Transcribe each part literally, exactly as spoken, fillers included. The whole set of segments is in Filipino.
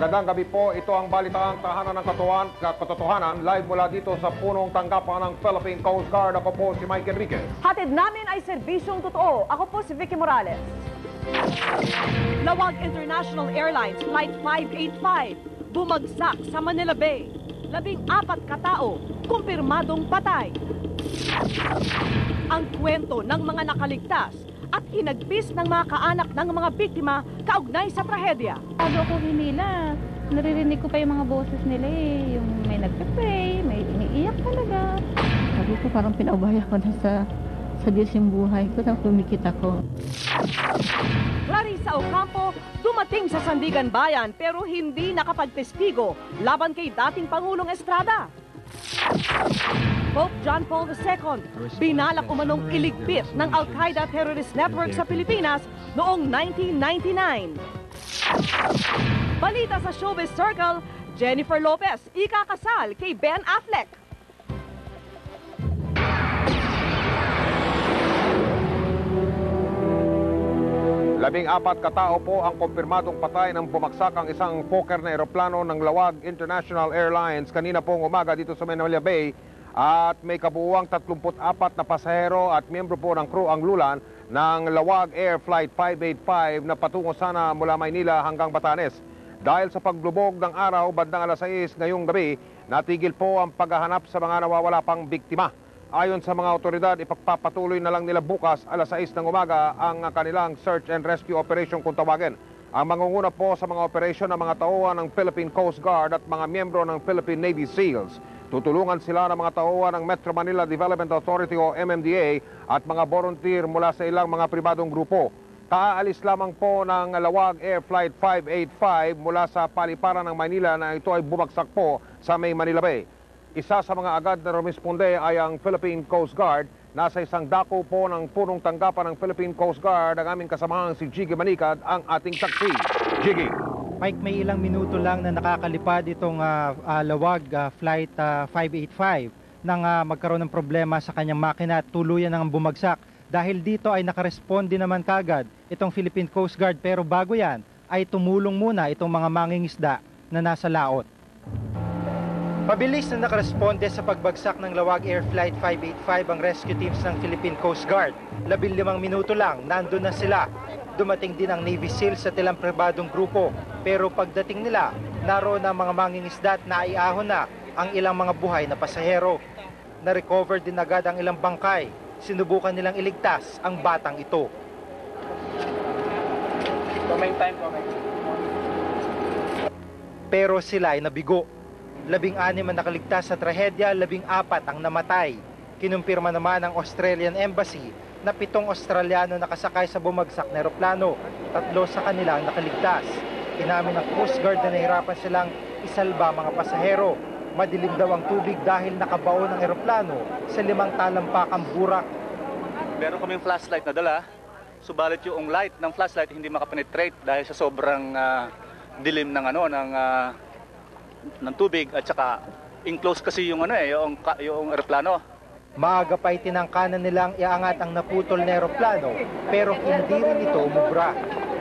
Magandang gabi po. Ito ang balitaang tahanan ng katuan, katotohanan. Live mula dito sa punong tanggapan ng Philippine Coast Guard. Ako po si Mike Enriquez. Hatid namin ay serbisyong totoo. Ako po si Vicky Morales. Lawag International Airlines Flight five eighty-five bumagsak sa Manila Bay. Labing apat katao, kumpirmadong patay. Ang kwento ng mga nakaligtas at hinagpis ng mga kaanak ng mga biktima kaugnay sa trahedya. Bago ako hinila, naririnig ko pa yung mga boses nila eh. Yung may nagpe-pray, may iniiyak talaga. Sabi ko parang pinaubaya ko na sa, sa Diyos yung buhay ko, tapos kumikit ako. Clarissa Ocampo dumating sa Sandigan Bayan pero hindi nakapagtestigo laban kay dating Pangulong Estrada. Pope John Paul the Second, binalak umanong iligpit ng Al-Qaeda terrorist network sa Pilipinas noong nineteen ninety-nine. Balita sa Showbiz Circle, Jennifer Lopez ikakasal kay Ben Affleck. Labing apat katao po ang kumpirmadong patay ng bumagsak ang isang Fokker na eroplano ng Lawag International Airlines kanina pong umaga dito sa Manila Bay. At may kabuuang tatlumput apat na pasahero at miyembro po ng crew ang lulan ng Lawag Air Flight five eighty-five na patungo sana mula Maynila hanggang Batanes. Dahil sa paglubog ng araw bandang alas sais ngayong gabi, natigil po ang paghahanap sa mga nawawala pang biktima. Ayon sa mga otoridad, ipagpapatuloy na lang nila bukas alas sais ng umaga ang kanilang search and rescue operation kung tawagin. Ang mangunguna po sa mga operasyon ng mga tauhan ng Philippine Coast Guard at mga miyembro ng Philippine Navy SEALs. Tutulungan sila ng mga tauhan ng Metro Manila Development Authority o M M D A at mga volunteer mula sa ilang mga pribadong grupo. Kaalis lamang po ng Lawag Air Flight five eighty-five mula sa paliparan ng Maynila na ito ay bumagsak po sa May Manila Bay. Isa sa mga agad na rumisponde ay ang Philippine Coast Guard. Nasa isang dako po ng punong tanggapan ng Philippine Coast Guard ang aming kasamahang si Jiggy Manikad, ang ating saksi. Jiggy. Mike, may ilang minuto lang na nakakalipad itong uh, uh, Lawag uh, Flight uh, five eighty-five nang uh, magkaroon ng problema sa kanyang makina at tuluyan ng bumagsak. Dahil dito ay nakaresponde naman kagad itong Philippine Coast Guard, pero bago yan ay tumulong muna itong mga mangingisda na nasa laot. Pabilis na nakaresponde sa pagbagsak ng Lawag Air Flight five eighty-five ang rescue teams ng Philippine Coast Guard. Labing limang minuto lang, nandun na sila. Dumating din ang Navy SEALs sa ilang pribadong grupo. Pero pagdating nila, naroon ang mga mangingisda at naiahon na ang ilang mga buhay na pasahero. Na-recover din agad ang ilang bangkay. Sinubukan nilang iligtas ang batang ito. Pero sila ay nabigo. Labing anim ang nakaligtas sa trahedya, labing apat ang namatay. Kinumpirma naman ng Australian Embassy na pitong Australiano nakasakay sa bumagsak na eroplano. Tatlo sa kanila ang nakaligtas. Inamin ng Coast Guard na nahirapan silang isalba mga pasahero. Madilim daw ang tubig dahil nakabaon ang eroplano sa limang talampakang burak. Meron kaming flashlight na dala, subalit yung light ng flashlight hindi makapenetrate dahil sa sobrang uh, dilim ng ano ng uh, ng tubig at saka enclosed kasi yung ano eh yung yung eroplano. Maaga pa itinangkanan nilang iangat ang naputol na eroplano pero hindi rin ito umubra.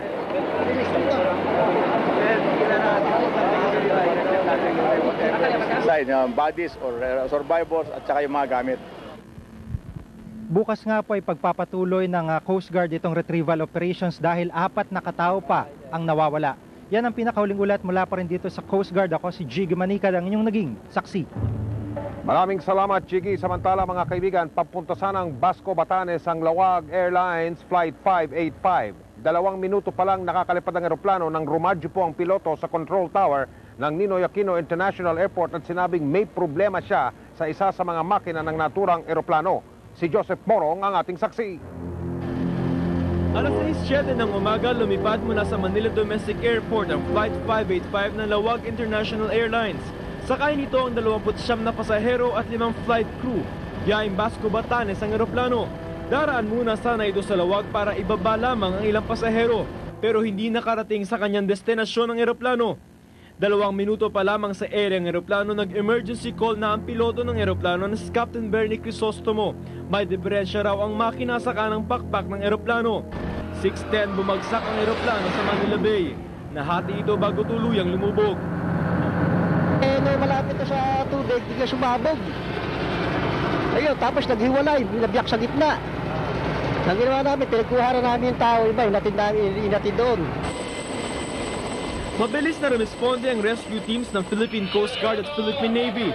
Side, uh, bodies or uh, survivors at saka yung mga gamit. Bukas nga po ay pagpapatuloy ng uh, Coast Guard itong retrieval operations dahil apat na katao pa ang nawawala. Yan ang pinakahuling ulat mula pa rin dito sa Coast Guard. Ako si Jiggy Manikad, ang inyong naging saksi. Maraming salamat, Jiggy. Samantala mga kaibigan, papunta sanang Basco, Batanes ang Lawag Airlines Flight five eighty-five. Dalawang minuto pa lang nakakalipad ang eroplano nang rumadyo po ang piloto sa control tower ng Ninoy Aquino International Airport at sinabing may problema siya sa isa sa mga makina ng naturang eroplano. Si Joseph Morong ang ating saksi. alas sais ng umaga, lumipad mula sa Manila Domestic Airport ang Flight five eighty-five ng Lawag International Airlines. Sakay nito ang dalawampu't siyam na pasahero at limang flight crew. Yaing Basco, Batanes ang eroplano. Daraan muna sana ito sa Lawag para ibaba lamang ang ilang pasahero, pero hindi nakarating sa kanyang destinasyon ang eroplano. Dalawang minuto pa lamang sa ere ang eroplano, nag-emergency call na ang piloto ng eroplano na si Captain Bernie Crisostomo. May diferensya raw ang makina sa kanang pakpak ng eroplano. six ten bumagsak ang eroplano sa Manila Bay. nahati ito bago tuluyang lumubog. Eh, no, malapit na sa tubig, di ka sumabog. Ayun, tapos naghiwalay, nabiyak sa gitna. Ang ginawa namin, pinagkuha na namin yung tao, iba, inatid namin, inatid doon. Mabilis na rumisponde ang rescue teams ng Philippine Coast Guard at Philippine Navy.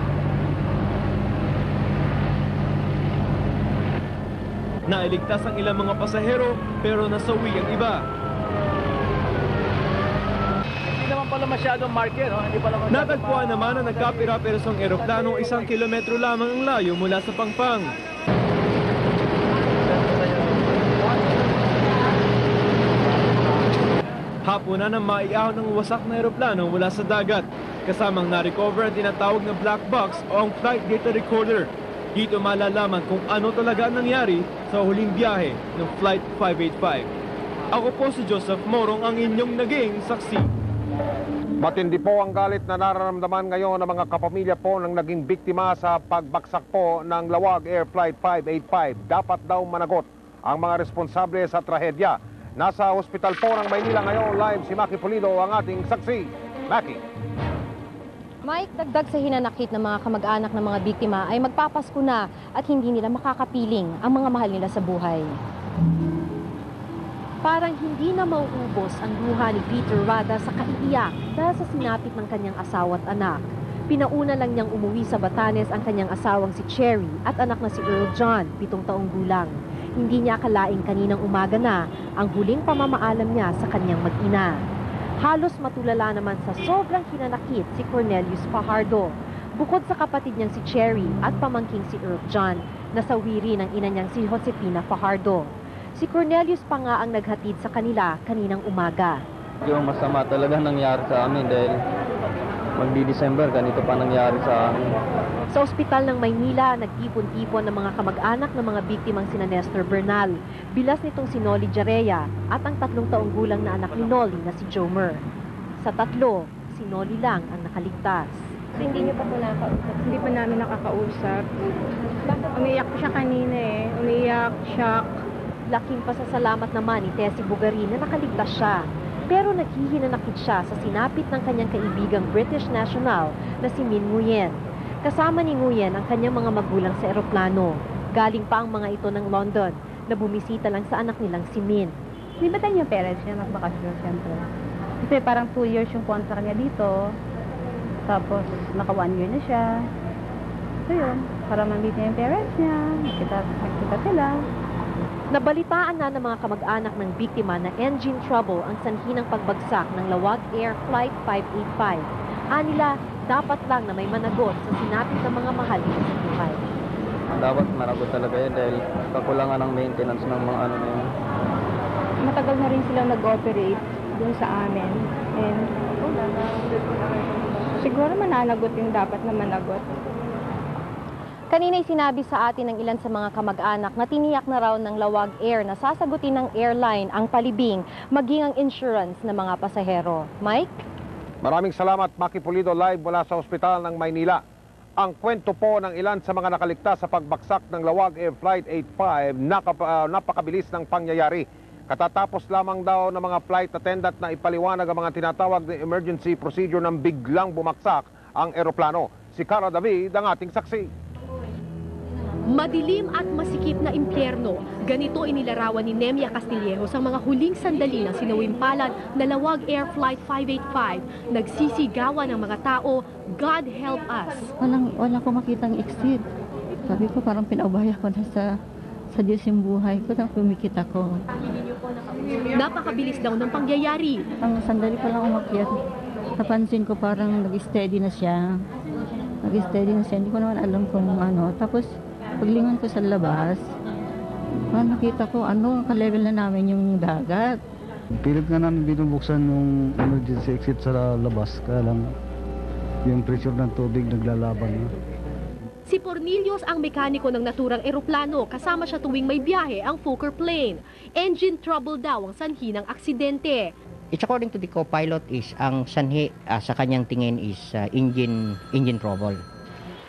Nailigtas ang ilang mga pasahero pero nasawi ang iba. Hindi naman pala masyadong marker, no? Hindi pala masyadong Natagpuan naman na nagkapira-perasong eroplano isang kilometro lamang ang layo mula sa Pangpang. Hapunan na maiahon ng wasak na eroplano mula sa dagat. Kasamang na-recover ang tinatawag na black box o ang flight data recorder. Dito malalaman kung ano talaga ang nangyari sa huling biyahe ng Flight five eighty-five. Ako po si Joseph Morong, ang inyong naging saksi. Matindi po ang galit na nararamdaman ngayon ng mga kapamilya po ng naging biktima sa pagbaksak po ng Lawag Air Flight five eighty-five. Dapat daw managot ang mga responsable sa trahedya. Nasa ospital po ng Maynila ngayon, live si Maki Pulido, ang ating saksi. Maki. Mike, dagdag sa hinanakit ng mga kamag-anak ng mga biktima ay magpapasko na at hindi nila makakapiling ang mga mahal nila sa buhay. Parang hindi na mauubos ang luha ni Peter Rada sa kaiiyak dahil sa sinapit ng kanyang asawa at anak. Pinauna lang niyang umuwi sa Batanes ang kanyang asawang si Cherry at anak na si Earl John, pitong taong gulang. Hindi niya akalaing kaninang umaga na ang huling pamamaalam niya sa kanyang mag-ina. Halos matulala naman sa sobrang hinanakit si Cornelius Fajardo. Bukod sa kapatid niyang si Cherry at pamangking si Earl John, nasawi rin ang ina niyang si Josefina Fajardo. Si Cornelius pa nga ang naghatid sa kanila kaninang umaga. Yung masama talaga nangyari sa amin dahil magdi-December, ganito pa nangyari sa amin. Sa ospital ng Maynila, nagtipon-tipon ng mga kamag-anak ng mga biktimang sina Nestor Bernal, bilas nitong si Nolly Jarea at ang tatlong taong gulang na anak ni Nolly na si Jomer. Sa tatlo, si Nolly lang ang nakaligtas. Hindi niyo pa po nakakausap? Hindi pa namin nakakausap. Umiiyak po siya kanina eh. Umiiyak, shock. Laking pasasalamat naman ni Tessie Bugarin na nakaligtas siya. Pero naghihinanakit siya sa sinapit ng kanyang kaibigang British national na si Min Nguyen. Kasama ni Nguyen ang kanyang mga magulang sa eroplano. Galing pa ang mga ito ng London na bumisita lang sa anak nilang si Min. Limitay niya yung parents niya, nagbakasyon siyempre. Kasi parang two years yung contract niya dito. Tapos naka one year na siya. So yun, para mamit niya yung parents niya, nakita, nakita sila. Nabalitaan na ng mga kamag-anak ng biktima na engine trouble ang sanhi ng pagbagsak ng Lawag Air Flight five eighty-five. Anila, dapat lang na may managot sa sinapit ng mga mahal nila sa buhay. Dapat managot talaga yan dahil kakulangan ng maintenance ng mga ano na yun. Matagal na rin silang nag-operate dun sa amin. And siguro mananagot yung dapat na managot. Kanina'y sinabi sa atin ng ilan sa mga kamag-anak na tiniyak na raw ng Lawag Air na sasagutin ng airline ang palibing maging ang insurance ng mga pasahero. Mike? Maraming salamat, Maki Pulido, live mula sa ospital ng Maynila. Ang kwento po ng ilan sa mga nakaligtas sa pagbaksak ng Lawag Air Flight eighty-five, nakap, uh, napakabilis ng pangyayari. Katatapos lamang daw ng mga flight attendant na ipaliwanag ang mga tinatawag na emergency procedure nang biglang bumaksak ang eroplano. Si Cara David ang ating saksi. Madilim at masikip na impyerno. Ganito inilarawan ni Nemia Castillejos ang mga huling sandali ng sinawimpalan na Lawag Air Flight five eighty-five. Nagsisigawan ng mga tao, God help us. Walang, wala ko makitang exit. Sabi ko parang pinaubaya ko na sa, sa Diyos yung buhay ko, nang pumikit ako. Napakabilis daw ng pangyayari. Ang sandali pa lang umakyat, napansin ko parang nag-steady na siya. Nag-steady na siya, hindi ko naman alam kung ano. Tapos, paglingon ko sa labas, ah, nakita ko ano, ka-level na namin yung dagat. Pilit nga namin binubuksan yung emergency exit sa labas, kaya lang yung pressure ng tubig naglalaban na. Si Pornilios ang mekaniko ng naturang eroplano, kasama siya tuwing may biyahe ang Fokker plane. Engine trouble daw ang sanhi ng aksidente. It's according to the co-pilot is ang sanhi uh, sa kanyang tingin is uh, engine engine trouble.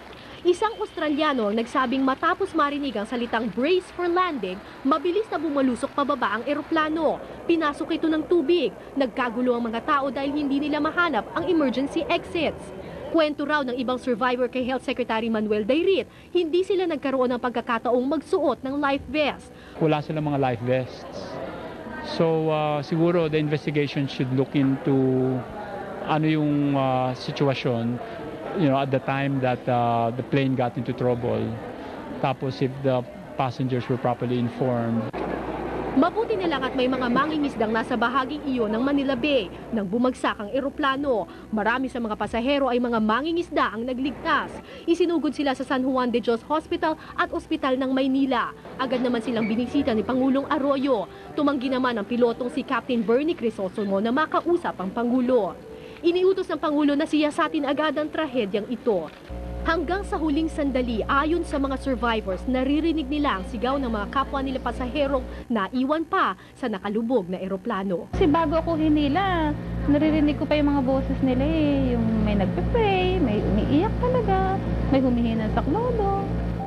Isang Australiano ang nagsabing matapos marinig ang salitang brace for landing, mabilis na bumalusok pababa ang eroplano. Pinasok ito ng tubig. Nagkagulo ang mga tao dahil hindi nila mahanap ang emergency exits. Kwento raw ng ibang survivor kay Health Secretary Manuel Dairit, hindi sila nagkaroon ng pagkakataong magsuot ng life vest. Wala silang mga life vests. So uh, siguro the investigation should look into ano yung uh, sitwasyon, you know, at the time that uh, the plane got into trouble. Tapos if the passengers were properly informed. Mabuti na lang at may mga mangingisdang nasa bahaging iyon ng Manila Bay nang bumagsak ang eroplano. Marami sa mga pasahero ay mga mangingisda ang nagligtas. Isinugod sila sa San Juan de Dios Hospital at Ospital ng Maynila. Agad naman silang binisita ni Pangulong Arroyo. Tumanggi naman ang pilotong si Captain Bernie Crisostomo na makausap ang Pangulo. Iniutos ng Pangulo na siyasatin agad ang trahedyang ito. Hanggang sa huling sandali, ayon sa mga survivors, naririnig nila ang sigaw ng mga kapwa nila pasaherong naiwan pa sa nakalubog na eroplano. Kasi bago ako hinila, naririnig ko pa yung mga boses nila eh. Yung may nagpe-pray, may umiiyak talaga, may humihina sa klodo.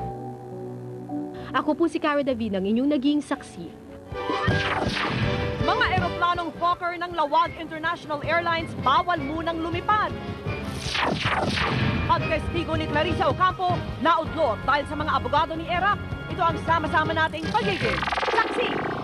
Ako po si Cara David, ang inyong naging saksi. Mga eroplanong Fokker ng Lawag International Airlines bawal munang lumipad. Pagkastigo ni Clarissa Ocampo, naudlot dahil sa mga abogado ni Erac. Ito ang sama-sama nating pagiging saksi.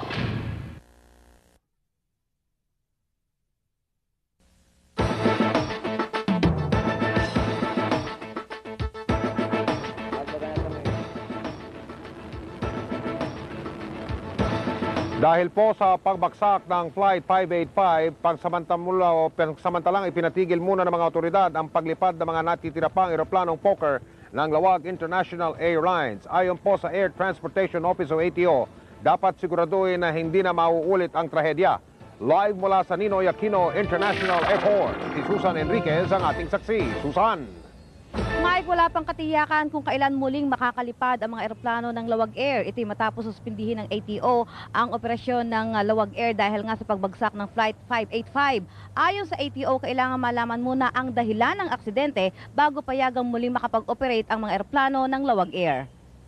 Dahil po sa pagbagsak ng Flight five eighty-five, pagsamantala, pagsamantalang ipinatigil muna ng mga otoridad ang paglipad ng mga natitira pang eroplanong Fokker ng Lawag International Airlines. Ayon po sa Air Transportation Office o A T O, dapat siguraduhin na hindi na mauulit ang trahedya. Live mula sa Ninoy Aquino International Airport, si Susan Enriquez ang ating saksi. Susan! Mike, wala pang katiyakan kung kailan muling makakalipad ang mga eroplano ng Lawag Air. Ito'y matapos suspindihin ng A T O ang operasyon ng Lawag Air dahil nga sa pagbagsak ng Flight five eighty-five. Ayon sa A T O, kailangan malaman muna ang dahilan ng aksidente bago payagang muling makapag-operate ang mga eroplano ng Lawag Air.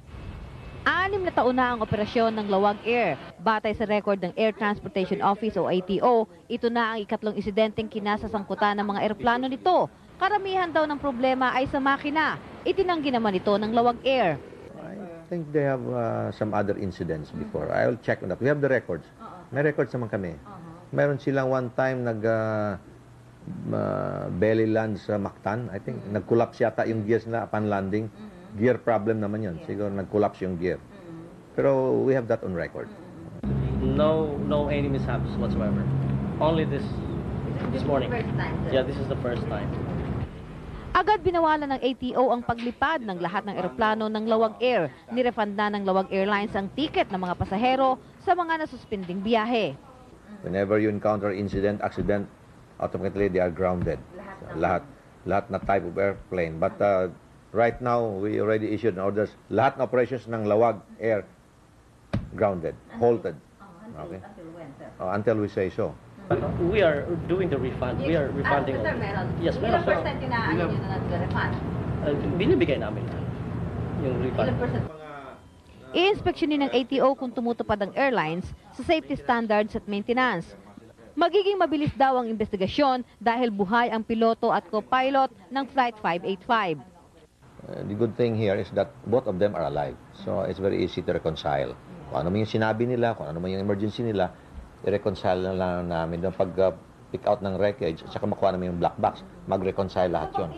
Anim na taon na ang operasyon ng Lawag Air. Batay sa record ng Air Transportation Office o A T O, ito na ang ikatlong insidenteng kinasasangkutan ng mga eroplano nito. Karamihan daw ng problema ay sa makina. Itinanggi naman ito ng Lawag Air. I think they have uh, some other incidents before. I will check on that. We have the records. May records naman kami. Meron silang one time nag uh, uh, belly land sa Mactan. I think nag-collapse yata yung gears na upon landing. Gear problem naman yun. Siguro nag-collapse yung gear. Pero we have that on record. No, no any mishaps whatsoever. Only this this morning. Yeah, this is the first time. Agad binawalan ng A T O ang paglipad ng lahat ng eroplano ng Lawag Air. Nirefund na ng Lawag Airlines ang ticket ng mga pasahero sa mga nasuspending biyahe. Whenever you encounter incident, accident, automatically they are grounded. Lahat, lahat na type of airplane. But uh, right now, we already issued orders. Lahat ng operations ng Lawag Air grounded, halted. Okay? Uh, until we say so. But we are doing the refund. We are refunding. Ah, sir, meron. Yes, meron. Ilang percent yun na ano yun na nag-refund? Uh, binibigay namin yung refund. Ilang percent? I-inspeksyonin ng A T O kung tumutupad ang airlines sa safety standards at maintenance. Magiging mabilis daw ang investigasyon dahil buhay ang piloto at co-pilot ng Flight five eighty-five. Uh, the good thing here is that both of them are alive. So it's very easy to reconcile. Kung ano man yung sinabi nila, kung ano man yung emergency nila, i-reconcile na lang namin doon pag uh, pick out ng wreckage at saka makuha namin yung black box, mag-reconcile lahat yun.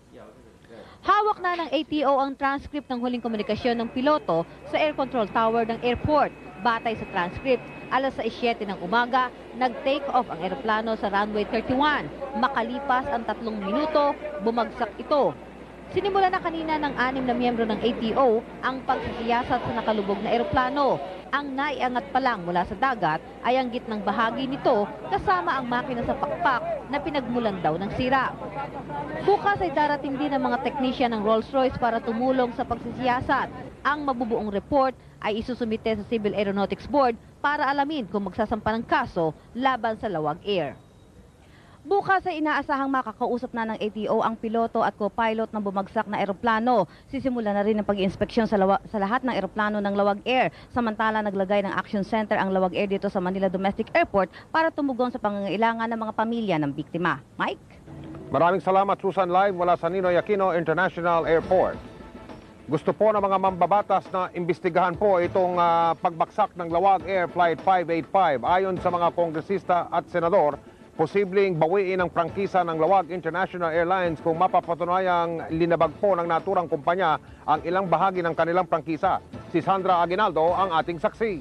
Hawak na ng A T O ang transcript ng huling komunikasyon ng piloto sa air control tower ng airport. Batay sa transcript, alas sais siyete ng umaga, nag-take off ang eroplano sa runway thirty-one. Makalipas ang tatlong minuto, bumagsak ito. Sinimula na kanina ng anim na miyembro ng A T O ang pagsisiyasat sa nakalubog na eroplano. Ang naiangat pa lang mula sa dagat ay ang gitnang bahagi nito kasama ang makina sa pakpak na pinagmulan daw ng sira. Bukas ay darating din ang mga teknisyan ng Rolls-Royce para tumulong sa pagsisiyasat. Ang mabubuong report ay isusumite sa Civil Aeronautics Board para alamin kung magsasampa ng kaso laban sa Lawag Air. Bukas ay inaasahang makakausap na ng A T O ang piloto at co-pilot ng bumagsak na eroplano. Sisimula na rin ang pag-iinspeksyon sa, sa lahat ng eroplano ng Lawag Air. Samantala, naglagay ng Action Center ang Lawag Air dito sa Manila Domestic Airport para tumugon sa pangangailangan ng mga pamilya ng biktima. Mike? Maraming salamat, Susan. Live mula sa Ninoy Aquino International Airport. Gusto po ng mga mambabatas na imbestigahan po itong uh, pagbaksak ng Lawag Air Flight five eighty-five. Ayon sa mga kongresista at senador, posibleng bawiin ang prangkisa ng Lawag International Airlines kung mapapatunayang linabag po ng naturang kumpanya ang ilang bahagi ng kanilang prangkisa. Si Sandra Aguinaldo ang ating saksi.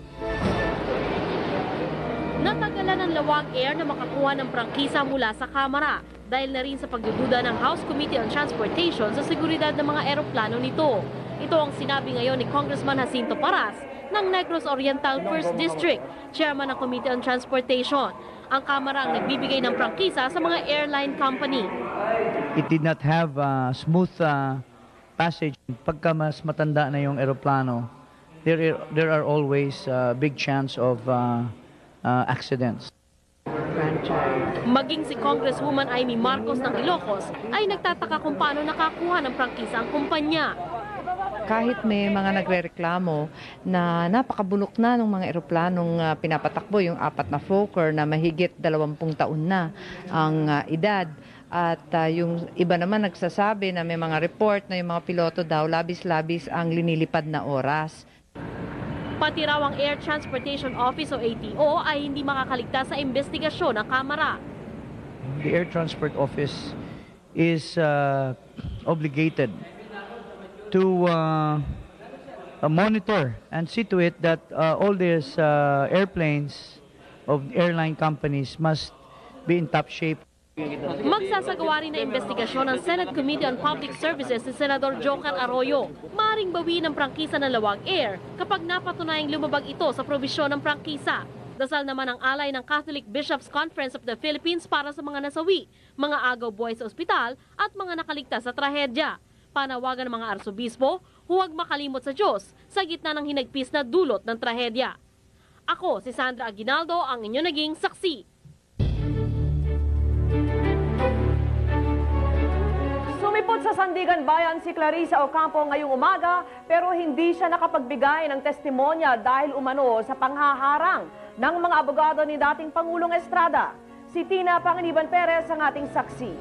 Natagalan ng Lawag Air na makakuha ng prangkisa mula sa Kamara dahil na rin sa pagdududa ng House Committee on Transportation sa seguridad ng mga eroplano nito. Ito ang sinabi ngayon ni Congressman Jacinto Paras ng Negros Oriental first District, Chairman ng Committee on Transportation. Ang Kamara ang nagbibigay ng prangkisa sa mga airline company. It did not have a smooth uh, passage. Pagka mas matanda na yung eroplano, there, there are always uh, big chance of uh, uh, accidents. Maging si Congresswoman Amy Marcos ng Ilocos ay nagtataka kung paano nakakuha ng prangkisa ang kumpanya. Kahit may mga nagrereklamo na napakabulok na ng mga eroplanong uh, pinapatakbo, yung apat na Fokker na mahigit dalawampung taon na ang uh, edad. At uh, yung iba naman nagsasabi na may mga report na yung mga piloto daw labis-labis ang linilipad na oras. Pati raw ang Air Transportation Office o A T O ay hindi makakaligtas sa investigasyon ng Kamara. The Air Transport Office is uh, obligated to uh, uh, monitor and see to it that uh, all these uh, airplanes of airline companies must be in top shape. Magsasagawa rin na investigasyon ng Senate Committee on Public Services si Senador Joker Arroyo. Maring bawiin ng prangkisa ng Lawag Air kapag napatunayang lumabag ito sa probisyon ng prangkisa. Dasal naman ang alay ng Catholic Bishops Conference of the Philippines para sa mga nasawi, mga agaw buhay sa ospital at mga nakaligtas sa trahedya. Panawagan ng mga arsobispo, huwag makalimot sa Diyos sa gitna ng hinagpis na dulot ng trahedya. Ako, si Sandra Aguinaldo, ang inyo naging saksi. Sumipot sa Sandigan Bayan si Clarissa Ocampo ngayong umaga pero hindi siya nakapagbigay ng testimonya dahil umano sa panghaharang ng mga abogado ni dating Pangulong Estrada. Si Tina Panganiban Perez ang ating saksi.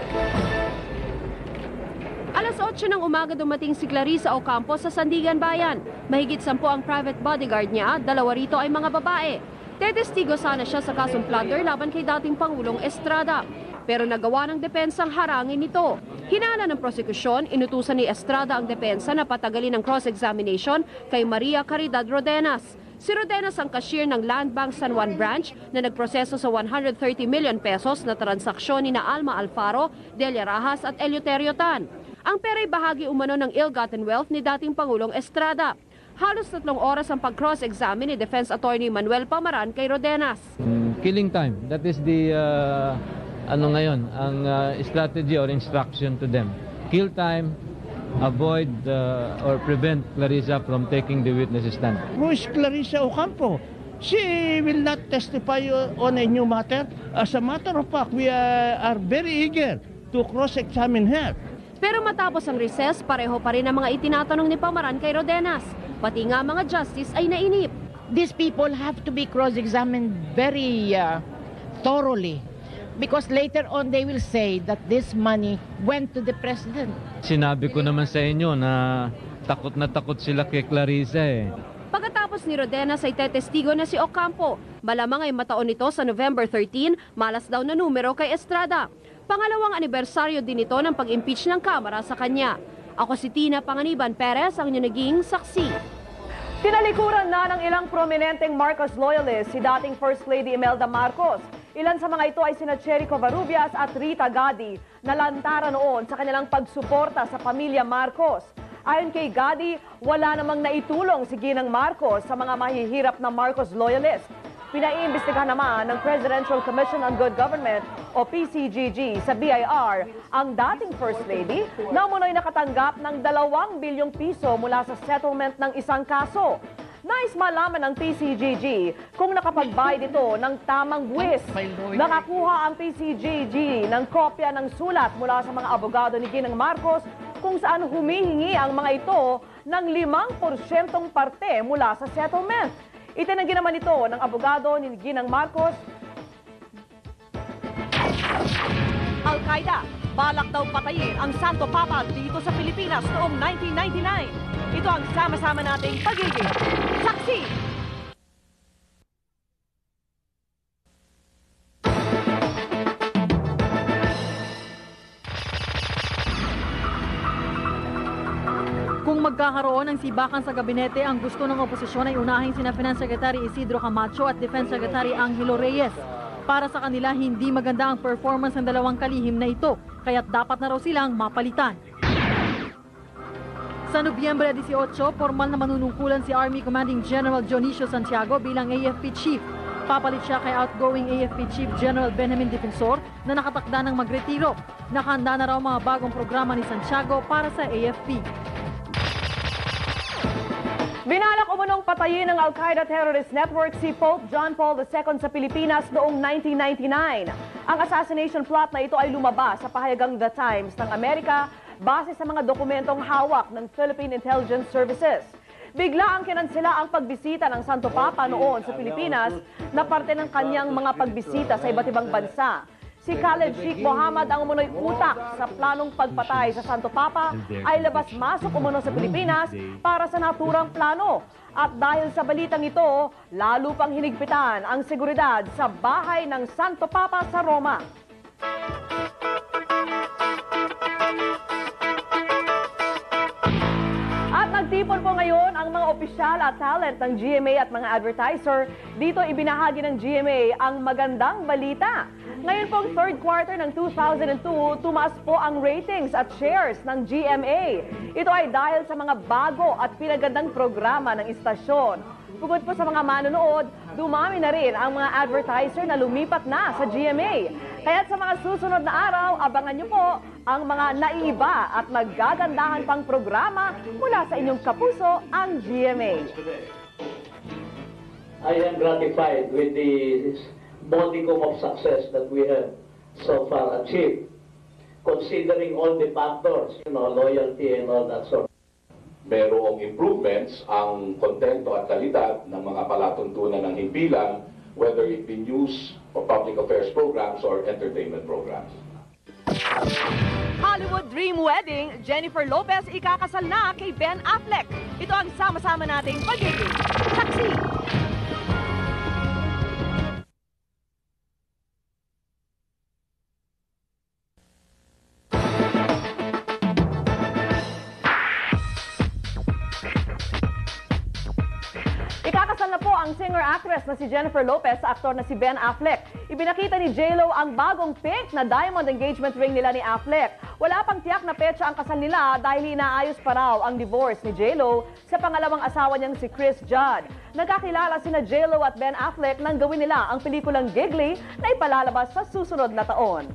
Alas otso ng umaga dumating si Clarissa Ocampo sa Sandigan Bayan. Mahigit sampu ang private bodyguard niya, dalawa rito ay mga babae. Tetestigo sana siya sa kasong plunder laban kay dating Pangulong Estrada. Pero nagawa ng depensang harangin ito. Hinala ng prosekusyon, inutusan ni Estrada ang depensa na patagalin ang cross-examination kay Maria Caridad Rodenas. Si Rodenas ang cashier ng Land Bank San Juan Branch na nagproseso sa one hundred thirty million pesos na transaksyon ni na Alma Alfaro, Delia Rajas at Eleuterio Tan. Ang pera'y bahagi umano ng ill-gotten wealth ni dating Pangulong Estrada. Halos tatlong oras ang pag-cross-examine ni Defense Attorney Manuel Pamaran kay Rodenas. Mm, killing time. That is the, uh, ano ngayon, ang uh, strategy or instruction to them. Kill time, avoid uh, or prevent Clarissa from taking the witness stand. Who is Clarissa Ocampo? She will not testify on a new matter. As a matter of fact, we are, are very eager to cross-examine her. Pero matapos ang recess, pareho pa rin ang mga itinatanong ni Pamaran kay Rodenas. Pati nga mga justice ay nainip. These people have to be cross-examined very uh, thoroughly because later on they will say that this money went to the president. Sinabi ko naman sa inyo na takot na takot sila kay Clarissa eh. Pagkatapos ni Rodenas ay tetestigo na si Ocampo. Malamang ay mataon nito sa November thirteen, malas daw na numero kay Estrada. Pangalawang anibersaryo din ito ng pag-impeach ng Kamara sa kanya. Ako si Tina Panganiban Perez, ang inyong naging saksi. Tinalikuran na ng ilang prominenteng Marcos loyalists si dating First Lady Imelda Marcos. Ilan sa mga ito ay sina Cherry Covarrubias at Rita Gadi na lantaran noon sa kanilang pagsuporta sa pamilya Marcos. Ayon kay Gadi, wala namang naitulong si Ginang Marcos sa mga mahihirap na Marcos loyalists. Pinaiimbestigahan naman ng Presidential Commission on Good Government o P C G G sa B I R ang dating First Lady na umunoy nakatanggap ng dalawang bilyong piso mula sa settlement ng isang kaso. Nais malaman ng P C G G kung nakapagbayad ito ng tamang buwis. Nakakuha ang P C G G ng kopya ng sulat mula sa mga abogado ni Ginang Marcos kung saan humihingi ang mga ito ng limang porsyentong parte mula sa settlement. Itinanggi naman ito ng abogado ni Ginang Marcos. Al-Qaeda, balak daw patayin ang Santo Papa dito sa Pilipinas noong nineteen ninety-nine. Ito ang sama-sama nating pagiging saksi. Kung magkakaroon ng sibakan sa gabinete, ang gusto ng oposisyon ay unahin sina Finance Secretary Isidro Camacho at Defense Secretary Angelo Reyes. Para sa kanila, hindi maganda ang performance ng dalawang kalihim na ito, kaya't dapat na raw silang mapalitan. Sa Nobyembre eighteen, formal na manunungkulan si Army Commanding General Dionisio Santiago bilang A F P Chief. Papalit siya kay outgoing A F P Chief General Benjamin Defensor na nakatakda ng magretiro. Nakahanda na raw mga bagong programa ni Santiago para sa A F P. Binalak umunong patayin ng Al-Qaeda terrorist network si Pope John Paul the Second sa Pilipinas noong nineteen ninety-nine. Ang assassination plot na ito ay lumabas sa pahayagang The Times ng Amerika base sa mga dokumentong hawak ng Philippine Intelligence Services. Bigla ang kinansela ang pagbisita ng Santo Papa noon sa Pilipinas na parte ng kanyang mga pagbisita sa iba't ibang bansa. Si Khaled Sheikh Mohammed ang umunoy utak sa planong pagpatay sa Santo Papa ay labas-masok umuno sa Pilipinas para sa naturang plano. At dahil sa balitang ito, lalo pang hinigpitan ang seguridad sa bahay ng Santo Papa sa Roma. At nagtipon po ngayon ang mga opisyal at talent ng G M A at mga advertiser. Dito ibinahagi ng G M A ang magandang balita. Ngayon pong third quarter ng two thousand two, tumaas po ang ratings at shares ng G M A. Ito ay dahil sa mga bago at pinagandang programa ng istasyon. Bukod po sa mga manonood, dumami na rin ang mga advertiser na lumipat na sa G M A. Kaya't sa mga susunod na araw, abangan niyo po ang mga naiiba at magagandahan pang programa mula sa inyong kapuso, ang G M A. I am gratified with the modicum of success that we have so far achieved, considering all the factors, you know, loyalty and all that sort. Merong improvements ang kontento at kalidad ng mga palatuntunan ng himpilan, whether it be news or public affairs programs or entertainment programs. Hollywood Dream Wedding, Jennifer Lopez ikakasal na kay Ben Affleck. Ito ang sama-sama nating pagiging saksi. Ikakasal na po ang singer-actress na si Jennifer Lopez sa aktor na si Ben Affleck. Ibinakita ni J Lo ang bagong pink na diamond engagement ring nila ni Affleck. Wala pang tiyak na petsa ang kasal nila dahil inaayos pa raw ang divorce ni J Lo sa pangalawang asawa niyang si Chris Judd. Nagkakilala sina J Lo at Ben Affleck nang gawin nila ang pelikulang Giggly na ipalalabas sa susunod na taon.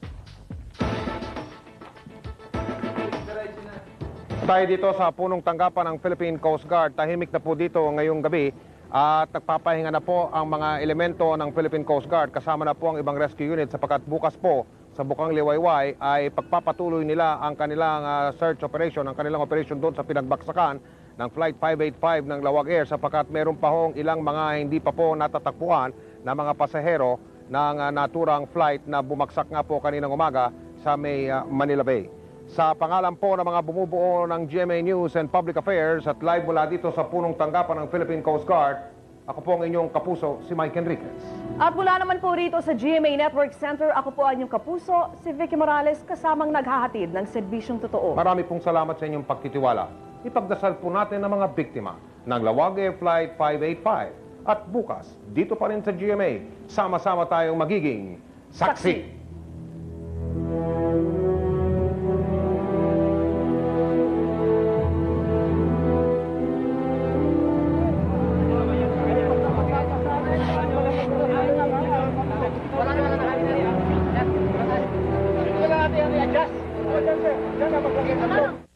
Tayo dito sa punong tanggapan ng Philippine Coast Guard. Tahimik na po dito ngayong gabi at nagpapahinga na po ang mga elemento ng Philippine Coast Guard. Kasama na po ang ibang rescue unit sapagkat bukas po sa Bukang Liwayway ay pagpapatuloy nila ang kanilang uh, search operation, ang kanilang operation doon sa pinagbaksakan ng Flight five eighty-five ng Lawag Air sapagkat meron pa hong ilang mga hindi pa po natatakbuhan na mga pasahero ng uh, naturang flight na bumagsak nga po kaninang umaga sa may uh, Manila Bay. Sa pangalan po ng mga bumubuo ng G M A News and Public Affairs at live mula dito sa punong tanggapan ng Philippine Coast Guard, ako po ang inyong kapuso, si Mike Enriquez. At mula naman po rito sa G M A Network Center, ako po ang inyong kapuso, si Vicky Morales, kasamang naghahatid ng serbisyong totoo. Marami pong salamat sa inyong pagtitiwala. Ipagdasal po natin ang mga biktima ng Lawag Air Flight five eighty-five. At bukas, dito pa rin sa G M A, sama-sama tayong magiging saksi. saksi. Wala natin i-adjust. Diyan na maglagay ka.